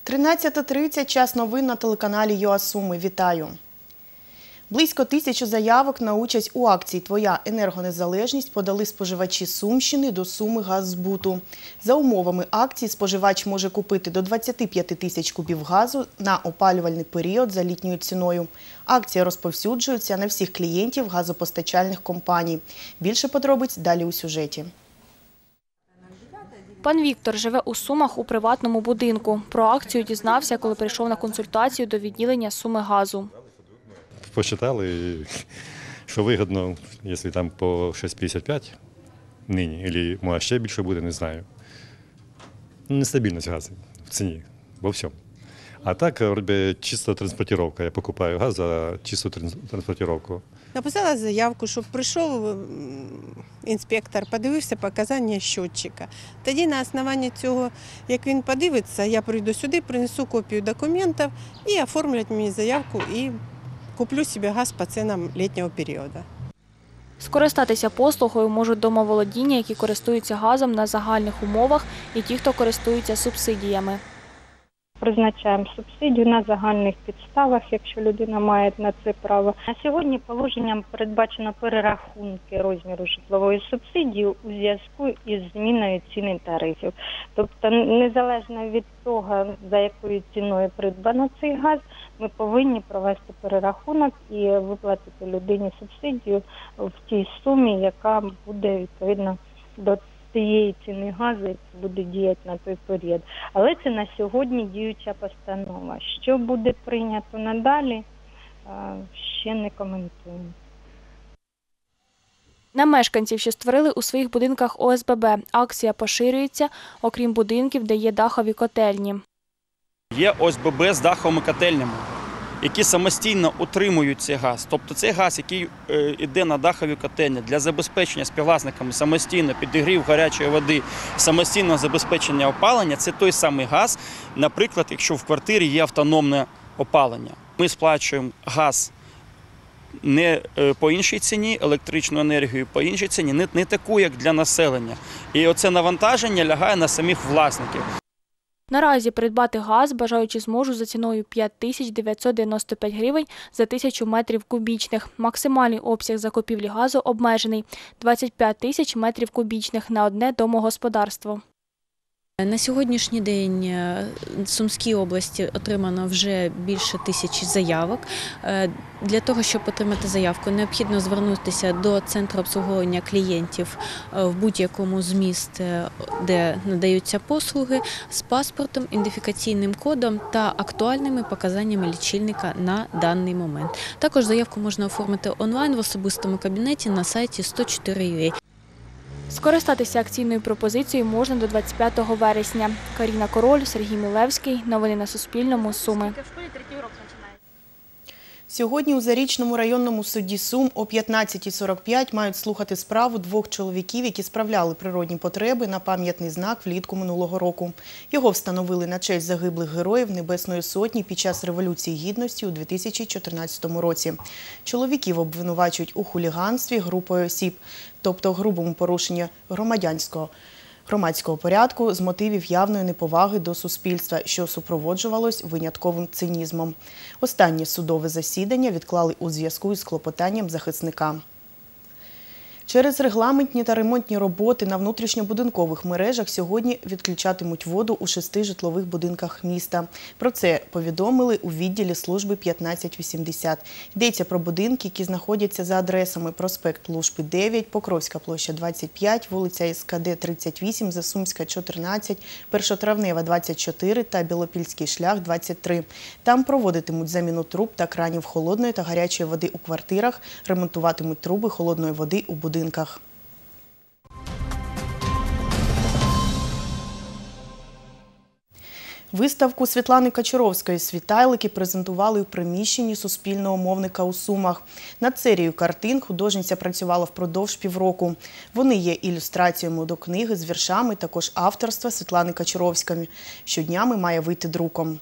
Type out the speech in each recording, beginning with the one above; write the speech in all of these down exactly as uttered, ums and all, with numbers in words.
тринадцята тридцять, час новин на телеканалі ЮА Суми. Вітаю! Близько тисячі заявок на участь у акції «Твоя енергонезалежність» подали споживачі Сумщини до Суми газзбуту. За умовами акції споживач може купити до двадцяти п'яти тисяч кубів газу на опалювальний період за літньою ціною. Акція розповсюджується на всіх клієнтів газопостачальних компаній. Більше подробиць далі у сюжеті. Пан Віктор живе у Сумах у приватному будинку. Про акцію дізнався, коли прийшов на консультацію до відділення Сумигазу. Посчитали, що вигідно, якщо там по шість п'ятдесят п'ять нині, або може ще більше буде, не знаю. Нестабільність газу в ціні, во всьому. А так, чисто транспортировка. Я покупаю газ за чисту транспортировку. Написала заявку, щоб прийшов інспектор, подивився показання щотчика. Тоді на основанні цього, як він подивиться, я прийду сюди, принесу копію документів і оформлять мені заявку і куплю собі газ по цінам літнього періоду. Скористатися послугою можуть домоволодіння, які користуються газом на загальних умовах, і ті, хто користується субсидіями. Призначаємо субсидію на загальних підставах, якщо людина має на це право. На сьогодні положенням передбачено перерахунки розміру житлової субсидії у зв'язку із зміною ціни тарифів. Тобто, незалежно від того, за якою ціною придбано цей газ, ми повинні провести перерахунок і виплатити людині субсидію в тій сумі, яка буде відповідно до тієї ціни газу, яка буде діяти на той період. Але це на сьогодні діюча постанова. Що буде прийнято надалі, ще не коментуємо. На мешканців, що створили у своїх будинках О С Б Б, акція поширюється, окрім будинків, де є дахові котельні. Є О С Б Б з даховими котельнями, які самостійно утримують цей газ. Тобто цей газ, який йде на дахові котельні для забезпечення співвласниками самостійно підігрів гарячої води, самостійного забезпечення опалення, це той самий газ, наприклад, якщо в квартирі є автономне опалення. Ми сплачуємо газ не по іншій ціні, електричну енергію по іншій ціні, не, не таку, як для населення. І оце навантаження лягає на самих власників. Наразі придбати газ бажаючі зможуть за ціною п'ять тисяч дев'ятсот дев'яносто п'ять гривень за тисячу метрів кубічних. Максимальний обсяг закупівлі газу обмежений – двадцять п'ять тисяч метрів кубічних на одне домогосподарство. На сьогоднішній день в Сумській області отримано вже більше тисячі заявок. Для того, щоб отримати заявку, необхідно звернутися до центру обслуговування клієнтів в будь-якому з міст, де надаються послуги, з паспортом, ідентифікаційним кодом та актуальними показаннями лічильника на даний момент. Також заявку можна оформити онлайн в особистому кабінеті на сайті сто чотири крапка ю а. Скористатися акційною пропозицією можна до двадцять п'ятого вересня. Каріна Король, Сергій Мілевський. Новини на Суспільному. Суми. Сьогодні у Зарічному районному суді Сум о п'ятнадцятій сорок п'ять мають слухати справу двох чоловіків, які справляли природні потреби на пам'ятний знак влітку минулого року. Його встановили на честь загиблих героїв Небесної Сотні під час Революції Гідності у дві тисячі чотирнадцятому році. Чоловіків обвинувачують у хуліганстві групою осіб, тобто грубому порушенні громадянського громадського порядку з мотивів явної неповаги до суспільства, що супроводжувалось винятковим цинізмом. Останнє судове засідання відклали у зв'язку із клопотанням захисника. Через регламентні та ремонтні роботи на внутрішньобудинкових мережах сьогодні відключатимуть воду у шести житлових будинках міста. Про це повідомили у відділі служби п'ятнадцять вісімдесят. Йдеться про будинки, які знаходяться за адресами проспект Лужпи дев'ять, Покровська площа двадцять п'ять, вулиця С К Д тридцять вісім, Засумська чотирнадцять, Першотравнева двадцять чотири та Білопільський шлях двадцять три. Там проводитимуть заміну труб та кранів холодної та гарячої води у квартирах, ремонтуватимуть труби холодної води у будинках. Виставку Світлани Качуровської «Світайлики» презентували у приміщенні Суспільного мовника у Сумах. Над серією картин художниця працювала впродовж півроку. Вони є ілюстраціями до книги з віршами, також авторства Світлани Качуровської. Щоднями має вийти друком.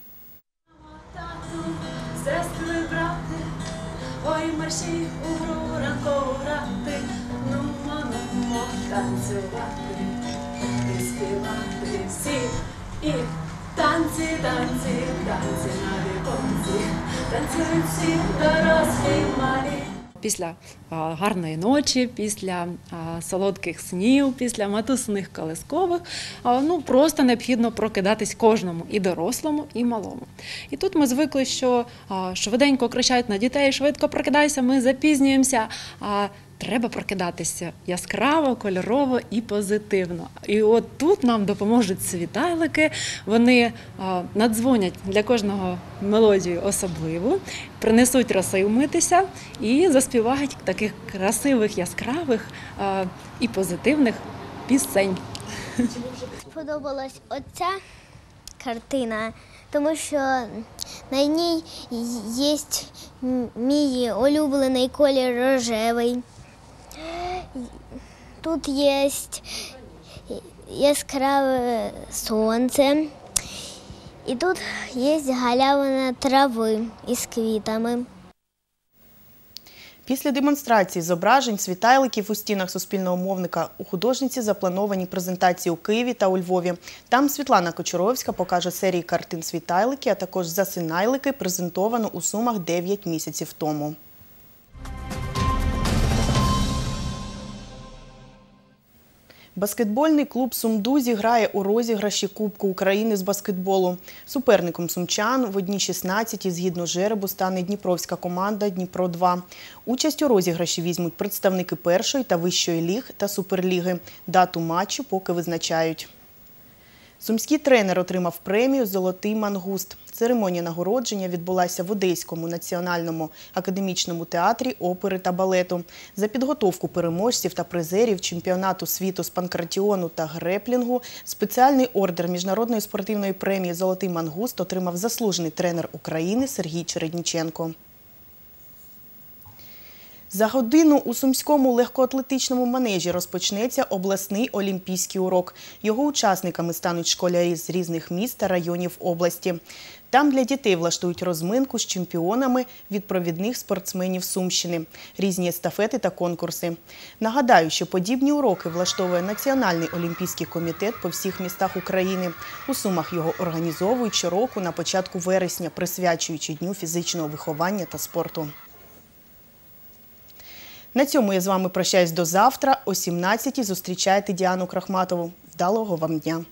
Ой, марші у гру ранкову грати, нумо, нумо, танцювати, і співати всі, і танці танці, танці на віконці, танцюють всі дорослі й малі. Після а, гарної ночі, після а, солодких снів, після матусних колискових, а, ну, просто необхідно прокидатись кожному, і дорослому, і малому. І тут ми звикли, що а, швиденько кричать на дітей: швидко прокидайся, ми запізнюємося. А, Треба прокидатися яскраво, кольорово і позитивно. І от тут нам допоможуть світайлики. Вони а, надзвонять для кожного мелодію особливу, принесуть роси вмитися і заспівають таких красивих, яскравих а, і позитивних пісень. Сподобалась оця картина, тому що на ній є мій улюблений колір рожевий. Тут є яскраве сонце, і тут є галявина трави із квітами. Після демонстрації зображень світайликів у стінах суспільного мовника у художниці заплановані презентації у Києві та у Львові. Там Світлана Кочуровська покаже серії картин «Світайлики», а також «Засинайлики», презентовано у Сумах дев'ять місяців тому. Баскетбольний клуб «Сумду» зіграє у розіграші Кубку України з баскетболу. Суперником сумчан в одній шістнадцятій згідно жеребу стане дніпровська команда «Дніпро два». Участь у розіграші візьмуть представники першої та вищої ліг та суперліги. Дату матчу поки визначають. Сумський тренер отримав премію «Золотий мангуст». Церемонія нагородження відбулася в Одеському національному академічному театрі опери та балету. За підготовку переможців та призерів чемпіонату світу з панкратіону та греплінгу спеціальний ордер міжнародної спортивної премії «Золотий мангуст» отримав заслужений тренер України Сергій Чередніченко. За годину у Сумському легкоатлетичному манежі розпочнеться обласний олімпійський урок. Його учасниками стануть школярі з різних міст та районів області. Там для дітей влаштують розминку з чемпіонами від провідних спортсменів Сумщини, різні естафети та конкурси. Нагадаю, що подібні уроки влаштовує Національний олімпійський комітет по всіх містах України. У Сумах його організовують щороку на початку вересня, присвячуючи Дню фізичного виховання та спорту. На цьому я з вами прощаюсь до завтра. О сімнадцятій зустрічайте Діану Крахматову. Вдалого вам дня!